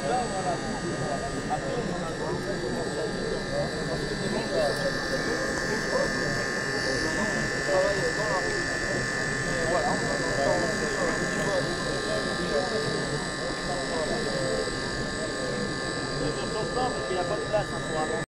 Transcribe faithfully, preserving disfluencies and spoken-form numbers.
Parce qu'il n'y a pas de place hein, pour avancer.